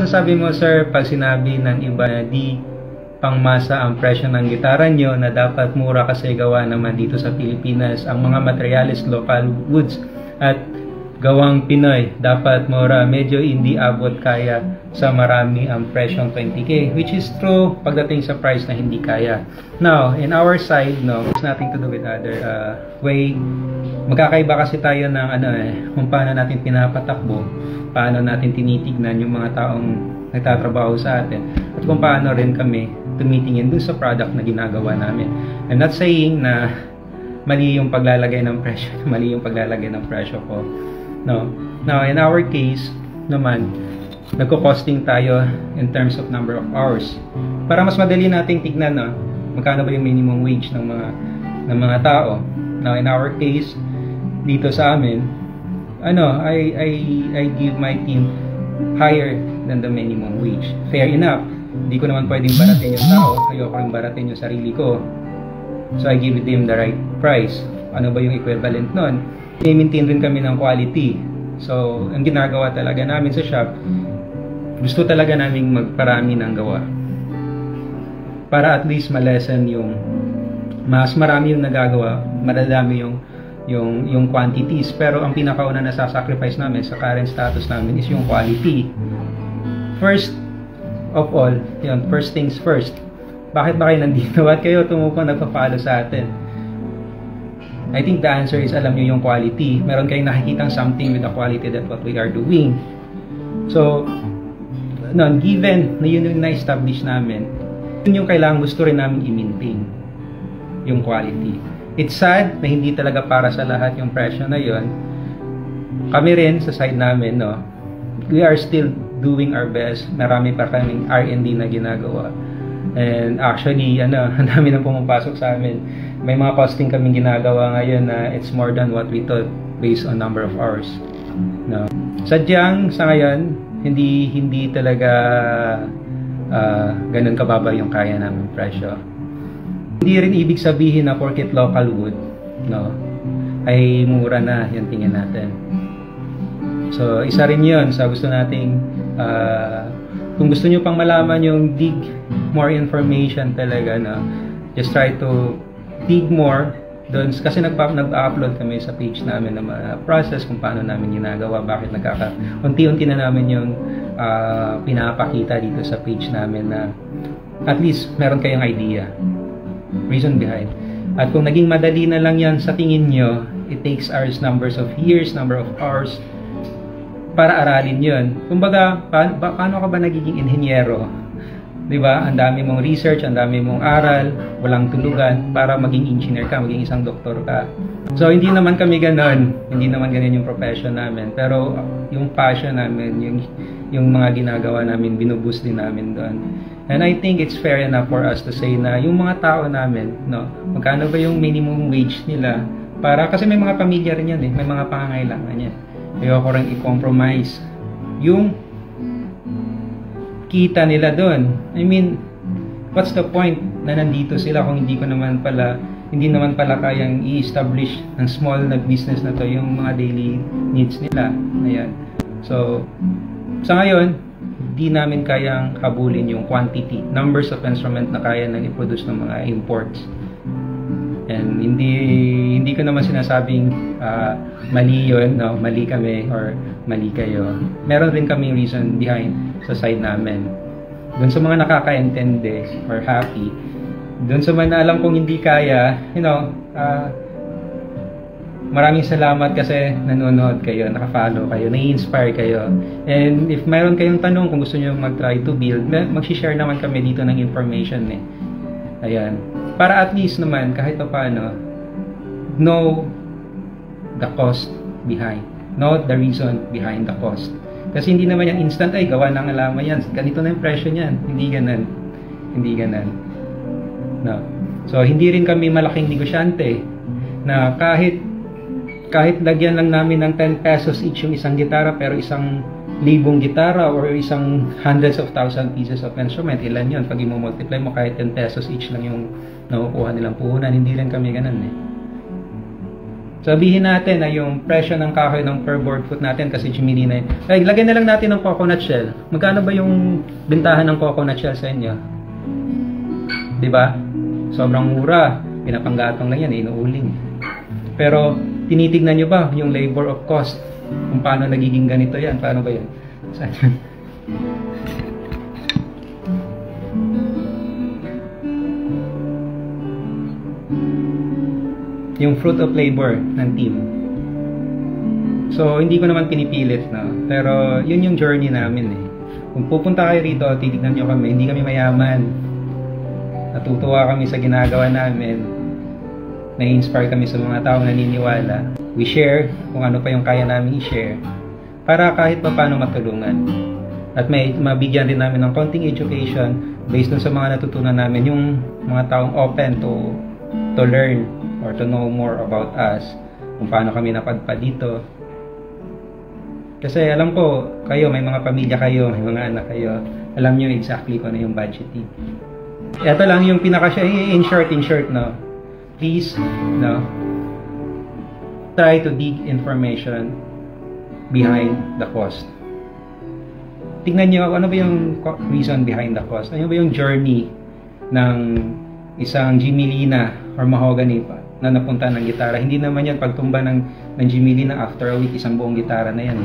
Sabi mo, sir, pag sinabi ng iba na di pangmasa ang presyo ng gitara nyo, na dapat mura kasi gawa naman dito sa Pilipinas ang mga materials, local woods at gawang Pinoy, dapat mura, medyo hindi abot kaya sa marami ang presyong 20k, which is true pagdating sa price na hindi kaya. Now, in our side, no, it's nothing to do with other way. Magkakaiba kasi tayo ng kung paano natin pinapatakbo, paano natin tinitignan yung mga taong nagtatrabaho sa atin, at kung paano rin kami tumitingin dun sa product na ginagawa namin. I'm not saying na mali yung paglalagay ng presyo, mali yung paglalagay ng presyo ko. No. Now, in our case naman, nagko-costing tayo in terms of number of hours. Para mas madali nating tignan, no, magkano ba yung minimum wage ng mga tao. Now, in our case, dito sa amin, I give my team higher than the minimum wage. Fair enough. Hindi ko naman pwedeng baratin yung tao. Ayoko rin baratin yung sarili ko. So, I give them the right price. Ano ba yung equivalent nun? I-maintain rin kami ng quality. So, ang ginagawa talaga namin sa shop, gusto talaga namin magparami ng gawa. Para at least ma-lessen yung mas marami yung nagagawa, madadami yung quantities. Pero ang pinakauna na sasacrifice namin sa current status namin is yung quality. First of all, yun, first things first. Bakit ba kayo nandito? Ba't kayo tumupong nagpa-follow sa atin? I think the answer is, alam nyo yung quality. Meron kayong nakikitang something with the quality that what we are doing. So, given na yun yung na-establish namin, yun yung kailangan gusto rin namin i-maintain. Yung quality. It's sad na hindi talaga para sa lahat yung presyo na yun. Kami rin sa side namin, no, we are still doing our best. Marami pa kaming R&D na ginagawa. And actually, ang dami na pumapasok sa amin. May mga costing kaming ginagawa ngayon na it's more than what we thought based on number of hours. No. Sadyang sa ngayon, hindi talaga ganun kababa yung kaya namin presyo. Hindi rin ibig sabihin na porket local wood, no, ay mura na yung tingin natin. So, isa rin yun sa gusto nating kung gusto nyo pang malaman yung dig more information talaga, no, just try to dig more doon, kasi nag-upload kami sa page namin ng mga process kung paano namin ginagawa, bakit unti-unti na namin yung pinapakita dito sa page namin, na at least meron kayong idea, reason behind. At kung naging madali na lang yan sa tingin nyo, it takes hours, number of hours para aralin yun. Kumbaga, paano ka ba nagiging inhenyero? Diba? Ang dami mong research, ang dami mong aral, walang tulugan para maging engineer ka, maging isang doktor ka. So, hindi naman kami ganon. Hindi naman ganon yung profession namin. Pero, yung passion namin, yung mga ginagawa namin, binuboost din namin doon. And I think it's fair enough for us to say na yung mga tao namin, no, magkano ba yung minimum wage nila? Kasi may mga pamilya rin yan, may mga pangangailangan yan. Ayoko rin i-compromise yung kita nila doon. I mean, what's the point na nandito sila kung hindi naman pala kayang i-establish ng small na business na to yung mga daily needs nila. Ayan. So, sa ngayon, hindi namin kayang habulin yung quantity, numbers of instrument na kaya nang i-produce ng mga imports. And hindi ko naman sinasabing mali yun, no? Mali kami or mali kayo. Meron rin kaming reason behind sa side namin. Doon sa mga nakakaintindi or happy, doon sa mga alam kong hindi kaya, maraming salamat kasi nanonood kayo, nakafollow kayo, nai-inspire kayo. And if mayroon kayong tanong kung gusto nyo mag-try to build, mag-share naman kami dito ng information Ayan. Para at least naman, kahit pa paano, know the cost behind. Know the reason behind the cost. Kasi hindi naman yung instant, ay gawa ng alaman yan, ganito na yung presyo niyan. Hindi ganan. No. So, hindi rin kami malaking negosyante na kahit lagyan lang namin ng 10 pesos each yung isang gitara, pero isang libong gitara or isang hundreds of thousand pieces of instrument, ilan yun? Pag i-multiply mo, kahit 10 pesos each lang yung nakukuha nilang puhunan, hindi rin kami ganun Sabihin natin na yung presyo ng kahoy ng per board foot natin kasi Jimilina yun. Ay, lagyan na lang natin ng coconut shell. Magkano ba yung bintahan ng coconut shell sa inyo? Diba? Sobrang mura. Pinapanggatong lang yan, inuuling. Pero, tinitignan nyo ba yung labor of cost? Kung paano nagiging ganito yan? Paano ba yan? Saan? Yung fruit of labor ng team. So, hindi ko naman pinipilit, no? Pero, yun yung journey namin, eh. Kung pupunta kayo rito, titignan nyo kami, hindi kami mayaman. Natutuwa kami sa ginagawa namin. Na-inspire kami sa mga taong naniniwala. We share kung ano pa yung kaya namin i-share para kahit pa paano matulungan. At may mabigyan din namin ng konting education based dun sa mga natutunan namin, yung mga taong open to learn or to know more about us, kung paano kami napadpad dito. Kasi alam ko, kayo, may mga pamilya kayo, may mga anak kayo, alam nyo exactly kung ano yung budgeting. Ito lang yung in short, no? Please, no? Try to dig information behind the cost. Tingnan nyo, ano ba yung reason behind the cost? Ano ba yung journey ng isang Jimilina or mahogany pa na napunta ng gitara? Hindi naman yan pagtumba ng Jimilina after a week, isang buong gitara na yan.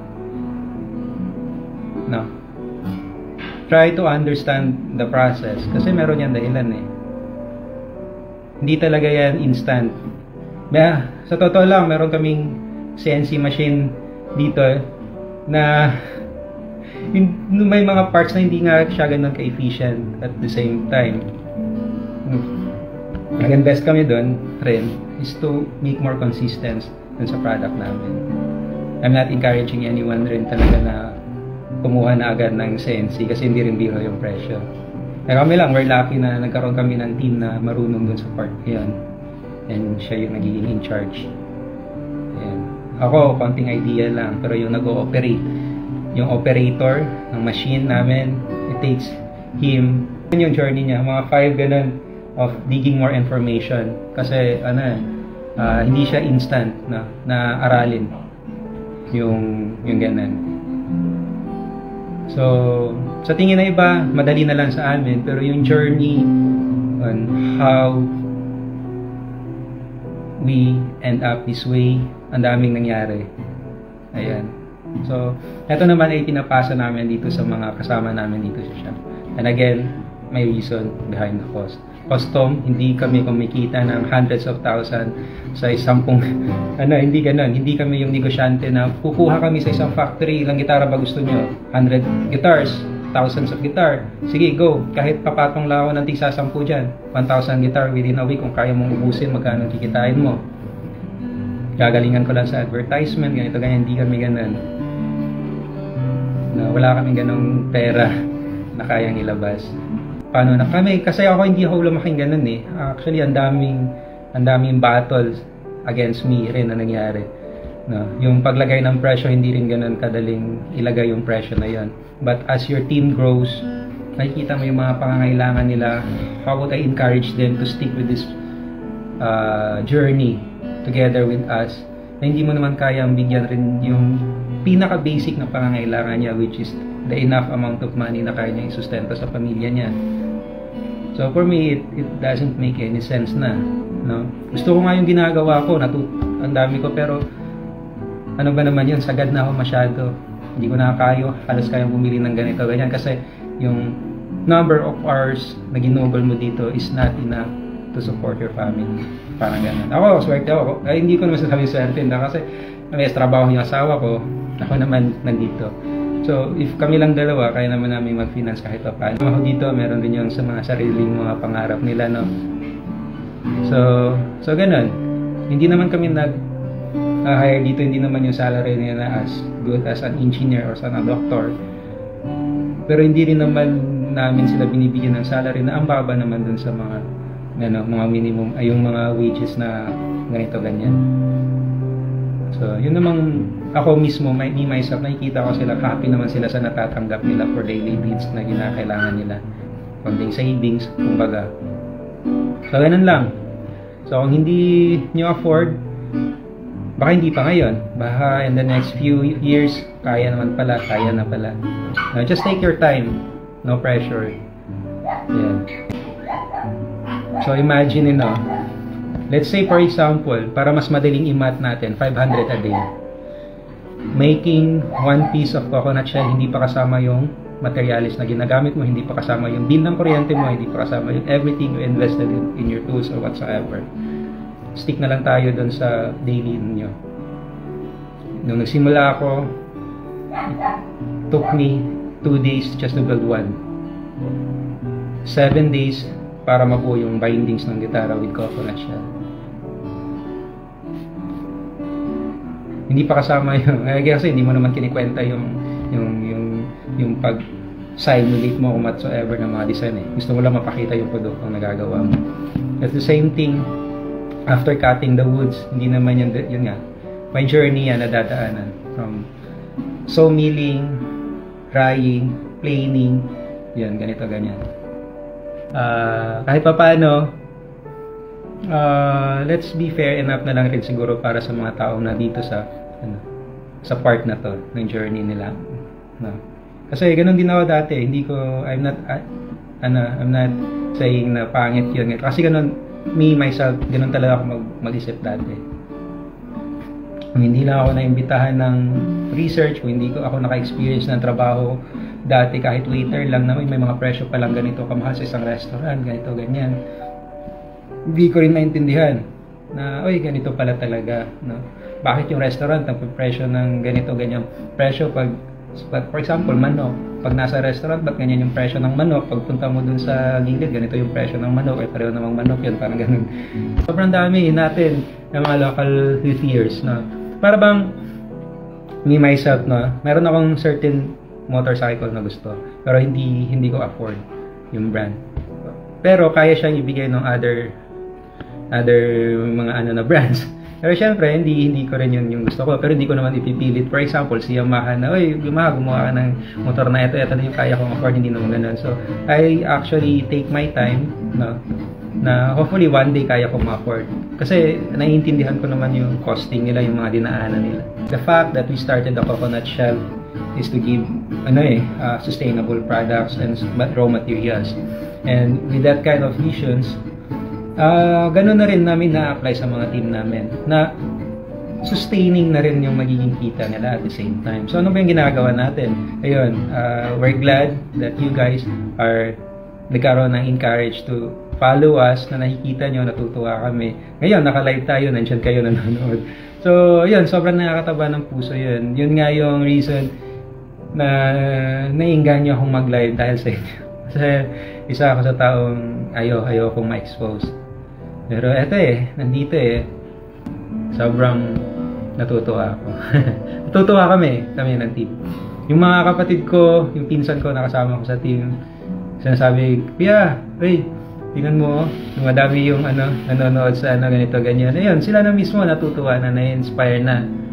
No. Try to understand the process kasi meron yan dahilan eh. Hindi talaga yan instant. Sa totoo lang, meron kaming CNC machine dito na may mga parts na hindi nga siya ganun ka-efficient at the same time. Nag-invest kami doon rin is to make more consistent dun sa product namin. I'm not encouraging anyone rin talaga na kumuha na agad ng CNC kasi hindi rin biro yung presyo. Kaya kami lang, we're lucky na nagkaroon kami ng team na marunong dun sa part yun. And siya yung nagiging in charge. Ayan. Ako, konting idea lang, pero yung nag-ooperate, yung operator ng machine namin, it takes him, yun yung journey niya, mga 5 ganun of digging more information kasi hindi siya instant na aralin yung ganun. So sa tingin na iba madali na lang sa amin, pero yung journey on how we end up this way, ang daming nangyari. Ayan. So ito naman ay pinapasa namin dito sa mga kasama namin dito sa shop. And again, may reason behind the cost. Custom, hindi kami kumikita ng hundreds of thousands sa isang hindi ganun. Hindi kami yung negosyante na kukuha kami sa isang factory, ilang gitara ba gusto nyo? 100 guitars, thousands of guitar. Sige, go. Kahit papatong lawan ng tig-10 dyan. 1,000 guitar within a week. Kung kaya mong ubusin, magkano kikitain mo. Gagalingan ko lang sa advertisement, ganito, ganyan. Hindi kami ganun. Wala kaming ganung pera na kayang ilabas. Paano na kami? Kasi ako hindi ako lumaking ganun eh. Actually, ang daming battles against me rin na nangyari. No? Yung paglagay ng presyo, hindi rin ganun kadaling ilagay yung presyo na yon. But as your team grows, nakikita mo yung mga pangangailangan nila. How would I encourage them to stick with this journey together with us? Na hindi mo naman kayang bigyan rin yung pinaka-basic na pangangailangan niya, which is the enough amount of money na kaya niya isustento sa pamilya niya. So for me, it doesn't make any sense na. No? Gusto ko nga yung ginagawa ko, ang dami ko, pero ano ba naman yun, sagad na ako masyado. Hindi ko nakakayo, halos kayang bumili ng ganito, ganyan, kasi yung number of hours na ginobal mo dito is not enough to support your family. Parang ganun. Ako, swerte ako. Ay, hindi ko naman sasabing swerte na kasi may trabaho yung asawa ko, ako naman nandito. So, if kami lang dalawa, kaya naman namin mag-finance kahit pa paano. Ako dito, meron din yung sa mga sariling mga pangarap nila, no? So ganun. Hindi naman kami nag-hire dito, hindi naman yung salary nila as good as an engineer or as a doctor. Pero hindi rin naman namin sila binibigyan ng salary na ang baba naman dun sa mga minimum, ay yung mga wages na ganito, ganyan. So, yun namang ako mismo, me myself, nakikita ko sila, happy naman sila sa natatanggap nila for daily needs na kinakailangan nila. Konting savings, kumbaga. So, ganun lang. So, kung hindi nyo afford, Baka hindi pa ngayon. Baka in the next few years, kaya naman pala, kaya na pala. Just take your time. No pressure. Yan. So, imagine, let's say for example, para mas madaling i-math natin, 500 a day. Making 1 piece of coconut shell, hindi pa kasama yung materials na ginagamit mo, hindi pa kasama yung bill ng kuryente mo, hindi pa kasama yung everything you invested in your tools or whatsoever. Stick na lang tayo dun sa daily ninyo. Nung nagsimula ako, it took me 2 days just to build one. 7 days para mabuo yung bindings ng gitara with coconut shell. Hindi pa kasama yung, kasi hindi mo naman kinikwenta yung pag-simulate mo kung whatsoever ng mga design eh. Gusto mo lang mapakita yung produktong nagagawa mo. At the same thing, after cutting the woods, hindi naman yun nga, may journey yan na dadaanan. From sawmilling, drying, planing, yan, ganito, ganyan. Kahit pa paano, let's be fair enough na lang rin siguro para sa mga taong na dito sa part na to, ng journey nila. No? Kasi ganun din ako dati, I'm not saying na pangit yun. Kasi ganun, me, myself, ganun talaga ako mag-isip dati. Kung hindi lang ako naimbitahan ng research, kung hindi ako naka-experience ng trabaho dati, kahit waiter lang na may mga presyo pa lang ganito kamahal sa isang restaurant, ganito, ganyan. Hindi ko rin maintindihan na, ganito pala talaga. No? Bakit yung restaurant ang presyo ng ganito, ganyan presyo pag for example, manok. Pag nasa restaurant, ba't ganyan yung presyo ng manok? Pagpunta mo dun sa gilid, ganito yung presyo ng manok. Pareho namang manok yun, parang ganun. Sobrang dami natin ng mga local luthiers. No? Para bang, me myself, meron akong certain motorcycle na gusto. Pero hindi ko afford yung brand. Pero kaya siyang ibigay ng other mga brands. Pero syempre, hindi ko rin yun yung gusto ko. Pero hindi ko naman ipipilit. For example, si Yamaha na, Yamaha, gumawa ka ng motor na ito na yung kaya kong afford, hindi naman ganun. So, I actually take my time, na hopefully one day kaya kong ma-afford. Kasi, naiintindihan ko naman yung costing nila, yung mga dinaanan nila. The fact that we started the coconut shell is to give, sustainable products and raw materials. And with that kind of visions, ganun na rin namin na-apply sa mga team namin na sustaining na rin yung magiging kita nila at the same time. So ano ba yung ginagawa natin? Ayun, we're glad that you guys are nagkaroon ng encourage to follow us, na nakikita nyo, natutuwa kami. Ngayon, naka-live tayo, nandiyan kayo nanonood. So, yun, sobrang nakakataba ng puso yun. Yun nga yung reason na naiinganyo akong mag-live dahil sa inyo. Kasi isa ako sa taong ayaw akong ma-expose. Pero eto nandito sobrang natutuwa ako. Natutuwa kami ng team. Yung mga kapatid ko, yung pinsan ko nakasama ko sa team, sinasabi, Pia, tingnan mo, madami yung nanonood sa ganito, ganyan. Ayun, sila na mismo natutuwa na, na-inspire na.